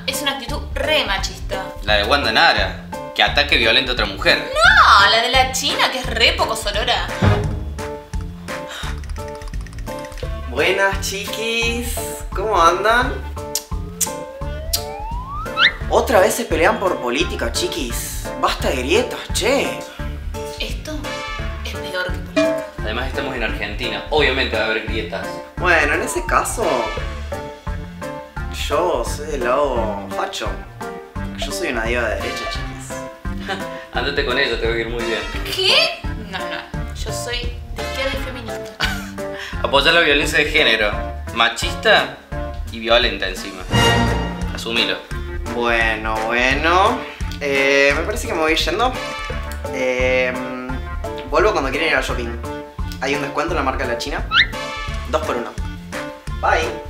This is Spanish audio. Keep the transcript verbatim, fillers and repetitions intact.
es una actitud re machista. La de Wanda Nara, que ataque violenta a otra mujer. No, la de la China, que es re poco sorora. Buenas, chiquis. ¿Cómo andan? ¿Otra vez se pelean por política, chiquis? Basta de grietas, che. Esto es peor que política. Además estamos en Argentina, obviamente va a haber grietas. Bueno, en ese caso, yo soy del lado facho. Yo soy una diva de derecha, chiquis. Andate con ella, te va a ir muy bien. ¿Qué? No, no, yo soy de izquierda y feminista. Apoyar la violencia de género, machista y violenta encima. Asumilo. Bueno, bueno. Eh, me parece que me voy yendo. Eh, vuelvo cuando quieran ir al shopping. Hay un descuento en la marca de la China. Dos por uno. Bye.